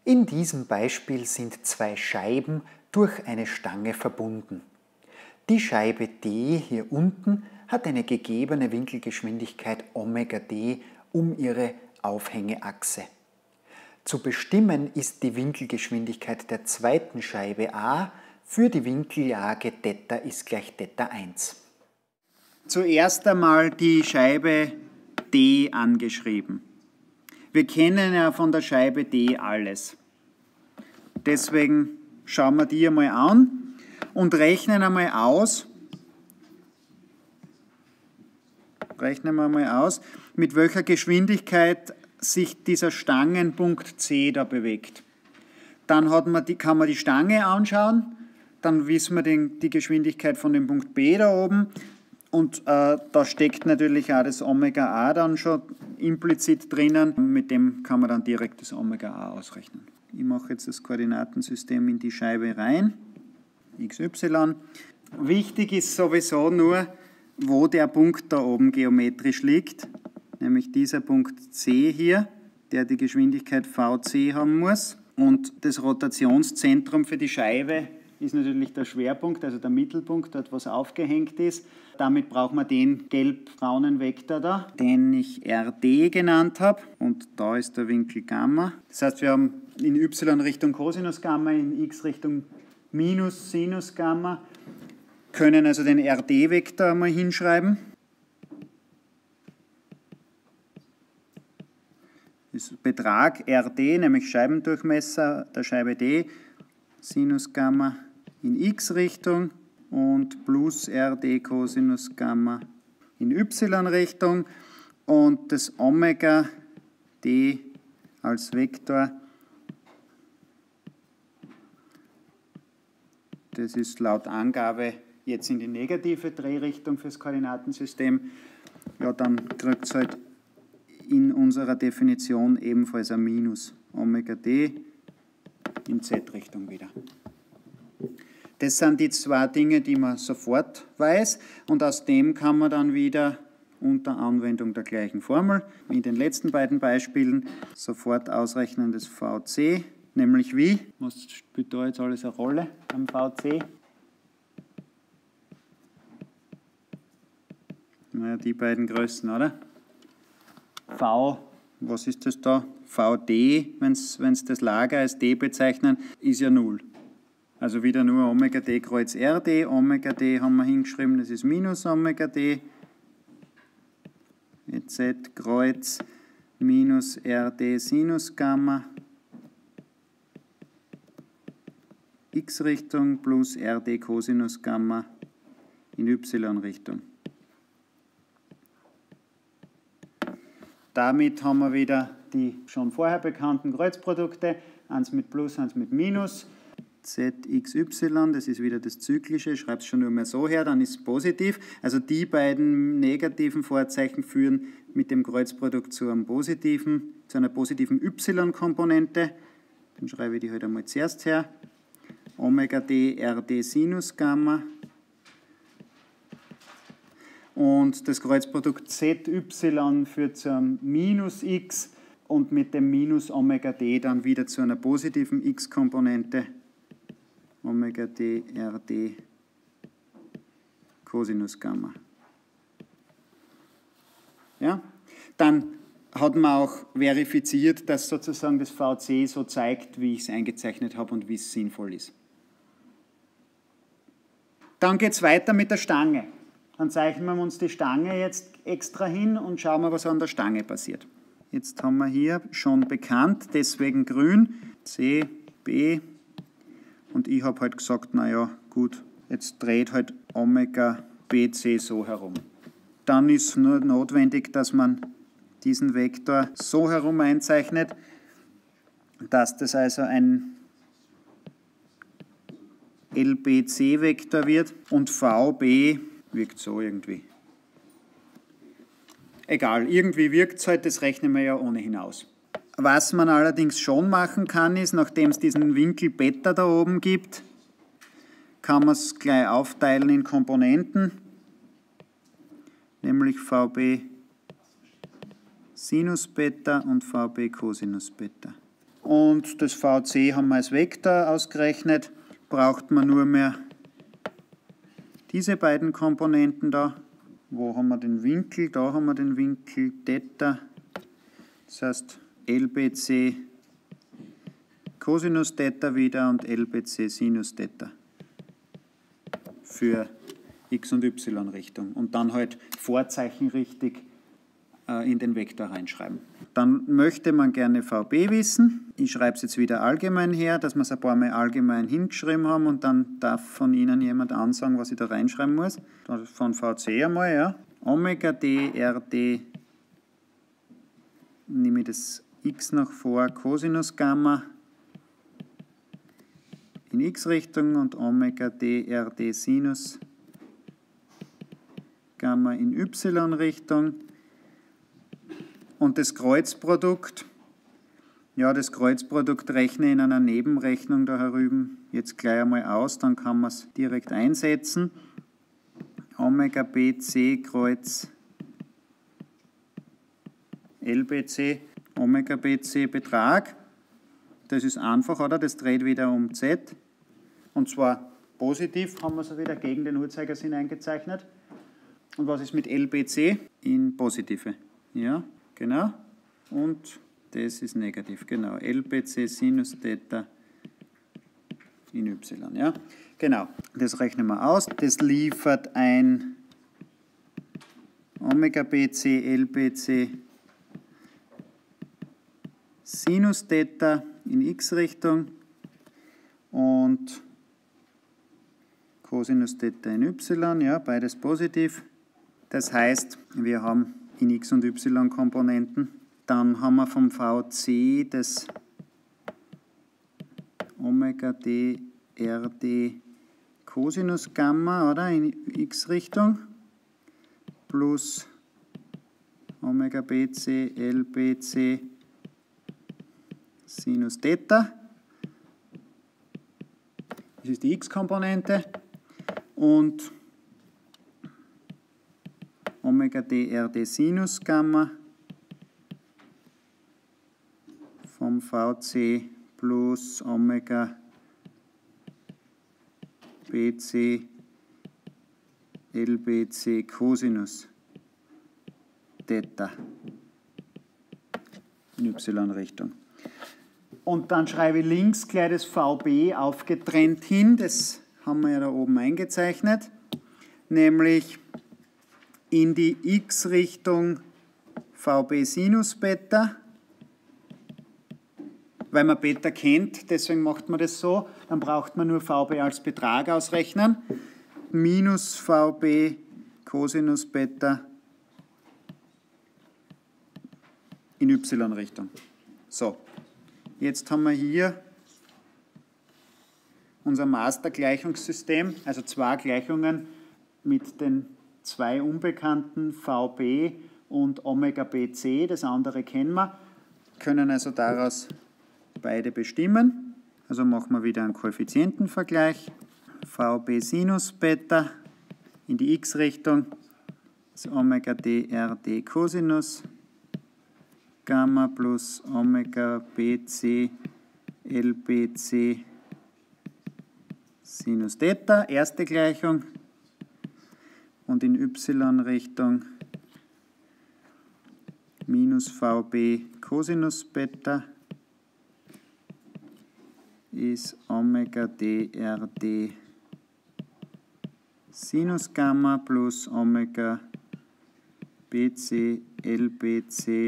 In diesem Beispiel sind zwei Scheiben durch eine Stange verbunden. Die Scheibe D hier unten hat eine gegebene Winkelgeschwindigkeit Omega d um ihre Aufhängeachse. Zu bestimmen ist die Winkelgeschwindigkeit der zweiten Scheibe A für die Winkellage Theta ist gleich Theta 1. Zuerst einmal die Scheibe D angeschrieben. Wir kennen ja von der Scheibe D alles. Deswegen schauen wir die einmal an und rechnen einmal aus, mit welcher Geschwindigkeit sich dieser Stangenpunkt C da bewegt. Dann kann man die Stange anschauen, dann wissen wir die Geschwindigkeit von dem Punkt B da oben und da steckt natürlich auch das Omega A dann schon implizit drinnen. Mit dem kann man dann direkt das Omega A ausrechnen. Ich mache jetzt das Koordinatensystem in die Scheibe rein, xy. Wichtig ist sowieso nur, wo der Punkt da oben geometrisch liegt, nämlich dieser Punkt C hier, der die Geschwindigkeit Vc haben muss. Und das Rotationszentrum für die Scheibe ist natürlich der Schwerpunkt, also der Mittelpunkt, dort was aufgehängt ist. Damit brauchen wir den gelb-braunen Vektor da, den ich RD genannt habe. Und da ist der Winkel Gamma. Das heißt, wir haben in y Richtung Cosinus Gamma, in x Richtung Minus Sinus Gamma. Können also den RD-Vektor einmal hinschreiben. Das Betrag RD, nämlich Scheibendurchmesser der Scheibe D, Sinus Gamma in x-Richtung und plus RD Cosinus Gamma in y-Richtung und das Omega d als Vektor, das ist laut Angabe jetzt in die negative Drehrichtung fürs Koordinatensystem, ja, dann kriegt es halt in unserer Definition ebenfalls ein Minus Omega d in Z-Richtung wieder. Das sind die zwei Dinge, die man sofort weiß und aus dem kann man dann wieder unter Anwendung der gleichen Formel, wie in den letzten beiden Beispielen, sofort ausrechnen das Vc, nämlich wie? Was spielt da jetzt alles eine Rolle am Vc? Naja, die beiden Größen, oder? V, was ist das da? Vd, wenn es das Lager als d bezeichnen, ist ja 0. Also wieder nur Omega d kreuz Rd. Omega d haben wir hingeschrieben, das ist minus Omega d. Z kreuz minus Rd Sinus Gamma. X-Richtung plus Rd Cosinus Gamma in Y-Richtung. Damit haben wir wieder die schon vorher bekannten Kreuzprodukte, eins mit Plus, eins mit Minus. ZXY, das ist wieder das Zyklische, ich schreibe es schon nur mehr so her, dann ist es positiv. Also die beiden negativen Vorzeichen führen mit dem Kreuzprodukt zu einer positiven Y-Komponente. Dann schreibe ich die halt einmal zuerst her. Omega d Rd Sinus Gamma. Und das Kreuzprodukt ZY führt zu einem Minus x und mit dem Minus Omega d dann wieder zu einer positiven x-Komponente. Omega d Rd Cosinus Gamma. Ja? Dann hat man auch verifiziert, dass sozusagen das Vc so zeigt, wie ich es eingezeichnet habe und wie es sinnvoll ist. Dann geht es weiter mit der Stange. Dann zeichnen wir uns die Stange jetzt extra hin und schauen wir, was an der Stange passiert. Jetzt haben wir hier schon bekannt, deswegen grün, C, B. Und ich habe halt gesagt, naja, gut, jetzt dreht halt Omega BC so herum. Dann ist nur notwendig, dass man diesen Vektor so herum einzeichnet, dass das also ein LBC-Vektor wird und VB wirkt so irgendwie. Egal, irgendwie wirkt es halt, das rechnen wir ja ohnehin aus. Was man allerdings schon machen kann, ist, nachdem es diesen Winkel Beta da oben gibt, kann man es gleich aufteilen in Komponenten, nämlich VB Sinus Beta und VB Cosinus Beta. und das VC haben wir als Vektor ausgerechnet. Braucht man nur mehr diese beiden Komponenten da. Wo haben wir den Winkel? Da haben wir den Winkel Theta. Das heißt LBC Cosinus Theta wieder und LBC Sinus Theta für x- und y-Richtung. Und dann halt Vorzeichen richtig in den Vektor reinschreiben. Dann möchte man gerne VB wissen. Ich schreibe es jetzt wieder allgemein her, dass wir es ein paar Mal allgemein hingeschrieben haben und dann darf von Ihnen jemand ansagen, was ich da reinschreiben muss. Von VC einmal, ja. Omega d RD, nehme ich das x noch vor, Cosinus Gamma in x-Richtung und Omega d RD Sinus Gamma in y-Richtung. Und das Kreuzprodukt, ja, das Kreuzprodukt rechne ich in einer Nebenrechnung da herüben jetzt gleich einmal aus, dann kann man es direkt einsetzen. Omega BC Kreuz LBC, Omega BC Betrag. Das ist einfach, oder? Das dreht wieder um Z. Und zwar positiv, haben wir es wieder gegen den Uhrzeigersinn eingezeichnet. Und was ist mit LBC? In positive. Ja, genau. Und das ist negativ, genau. LBC Sinus Theta in Y, ja. Genau, das rechnen wir aus. Das liefert ein Omega BC LBC Sinus Theta in x-Richtung und Cosinus Theta in y, ja, beides positiv. Das heißt, wir haben in x- und y-Komponenten. Dann haben wir vom VC das Omega d RD Cosinus Gamma, oder, in x-Richtung, plus Omega BC LBC Sinus Theta. Das ist die x-Komponente. Und Omega d RD Sinus Gamma vom VC plus Omega BC LBC Cosinus Theta in y-Richtung. Und dann schreibe ich links gleich das VB aufgetrennt hin, das haben wir ja da oben eingezeichnet, nämlich in die x-Richtung VB Sinus Beta, weil man Beta kennt, deswegen macht man das so, dann braucht man nur VB als Betrag ausrechnen, minus VB Cosinus Beta in y-Richtung. So, jetzt haben wir hier unser Master-Gleichungssystem, also zwei Gleichungen mit den zwei Unbekannten VB und Omega BC, das andere kennen wir, können also daraus beide bestimmen. Also machen wir wieder einen Koeffizientenvergleich. VB Sinus Beta in die x-Richtung, das Omega d RD Cosinus Gamma plus Omega BC LBC Sinus Theta, erste Gleichung. Und in y-Richtung minus VB Cosinus Beta ist Omega d RD Sinus Gamma plus Omega BC LBC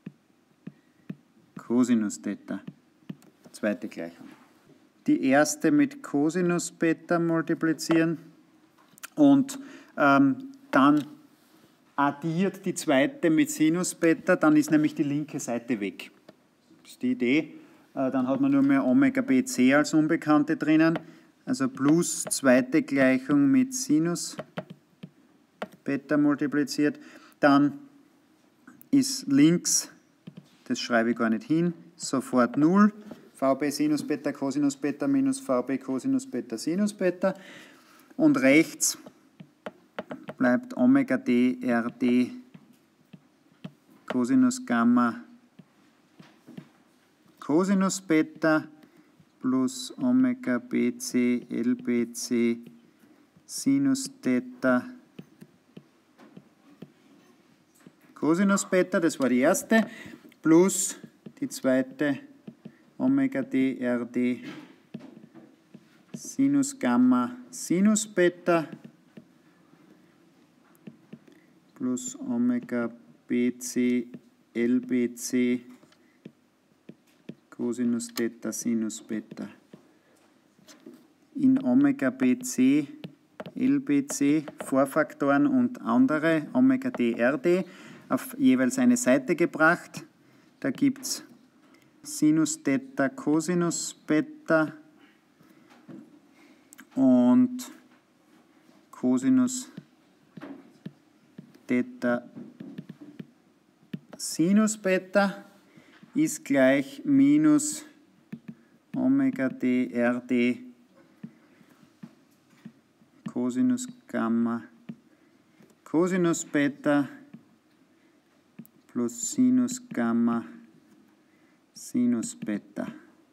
Cosinus Theta. Zweite Gleichung. Die erste mit Cosinus Beta multiplizieren und dann addiert die zweite mit Sinus Beta, dann ist nämlich die linke Seite weg. Das ist die Idee. Dann hat man nur mehr Omega BC als Unbekannte drinnen. Also plus zweite Gleichung mit Sinus Beta multipliziert. Dann ist links, das schreibe ich gar nicht hin, sofort 0. VB Sinus Beta Cosinus Beta minus VB Cosinus Beta Sinus Beta. Und rechts bleibt Omega d RD Cosinus Gamma Cosinus Beta plus Omega BC LBC Sinus Theta Cosinus Beta, das war die erste, plus die zweite Omega D RD Sinus Gamma Sinus Beta plus Omega BC LBC Cosinus Theta Sinus Beta. In Omega BC LBC Vorfaktoren und andere Omega D RD auf jeweils eine Seite gebracht. Da gibt es Sinus Theta Cosinus Beta und Cosinus Theta Sinus Beta ist gleich minus Omega D RD Cosinus Gamma Cosinus Beta plus Sinus Gamma Sinus Beta.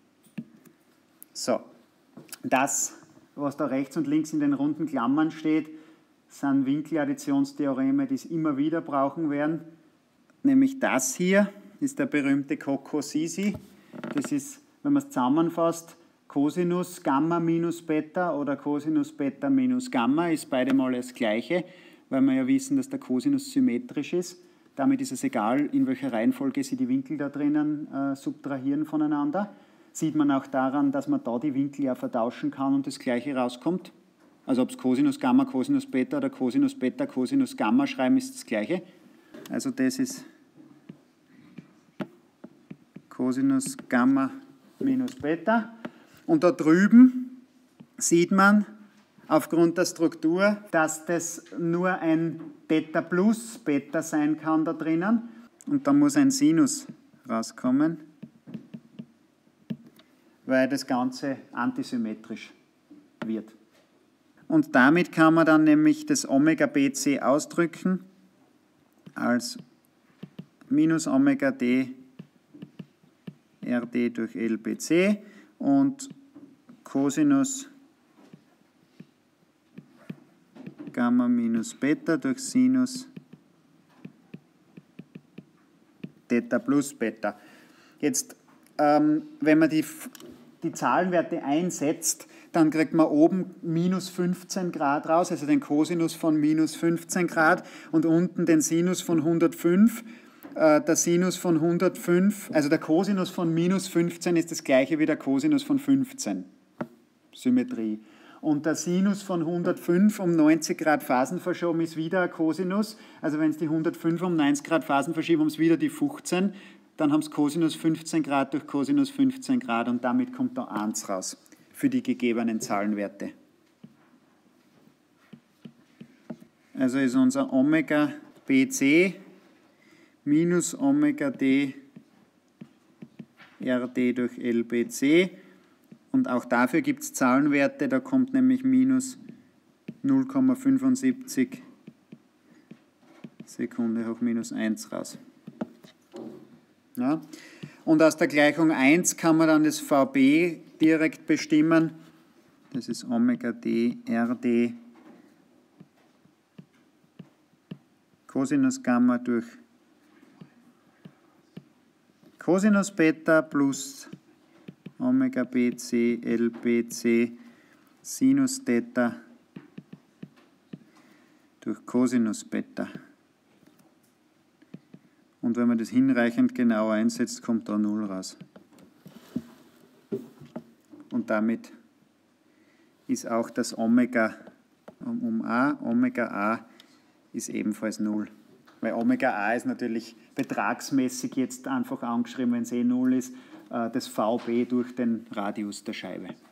So, das, was da rechts und links in den runden Klammern steht, sind Winkeladditionstheoreme, die es immer wieder brauchen werden. Nämlich das hier ist der berühmte Cocco-Sisi. Das ist, wenn man es zusammenfasst, Cosinus Gamma minus Beta oder Cosinus Beta minus Gamma ist beide mal das Gleiche, weil wir ja wissen, dass der Cosinus symmetrisch ist. Damit ist es egal, in welcher Reihenfolge Sie die Winkel da drinnen subtrahieren voneinander. Sieht man auch daran, dass man da die Winkel ja vertauschen kann und das Gleiche rauskommt. Also ob es Cosinus Gamma, Cosinus Beta oder Cosinus Beta, Cosinus Gamma schreiben, ist das Gleiche. Also das ist Cosinus Gamma minus Beta. Und da drüben sieht man aufgrund der Struktur, dass das nur ein Theta plus Beta sein kann da drinnen. Und da muss ein Sinus rauskommen, weil das Ganze antisymmetrisch wird. Und damit kann man dann nämlich das Omega BC ausdrücken als minus Omega D RD durch LBC und Cosinus Gamma minus Beta durch Sinus Theta plus Beta. Jetzt, wenn man die Zahlenwerte einsetzt, dann kriegt man oben minus 15 Grad raus, also den Cosinus von minus 15 Grad und unten den Sinus von 105. Der Sinus von 105, also der Cosinus von minus 15 ist das gleiche wie der Cosinus von 15. Symmetrie. Und der Sinus von 105 um 90 Grad Phasen verschoben ist wieder ein Cosinus. Also wenn es die 105 um 90 Grad Phasen verschieben, haben es wieder die 15. Dann haben es Cosinus 15 Grad durch Cosinus 15 Grad und damit kommt da 1 raus für die gegebenen Zahlenwerte. Also ist unser Omega BC minus Omega D RD durch LBC. Und auch dafür gibt es Zahlenwerte, da kommt nämlich minus 0,75 Sekunde hoch minus 1 raus. Ja. Und aus der Gleichung 1 kann man dann das VB direkt bestimmen. Das ist Omega D RD Cosinus Gamma durch Cosinus Beta plus Omega BC LBC Sinus Theta durch Cosinus Beta. Und wenn man das hinreichend genau einsetzt, kommt da 0 raus. Und damit ist auch das Omega Omega A ist ebenfalls 0. Weil Omega A ist natürlich betragsmäßig jetzt einfach angeschrieben, wenn es 0 ist, das VB durch den Radius der Scheibe.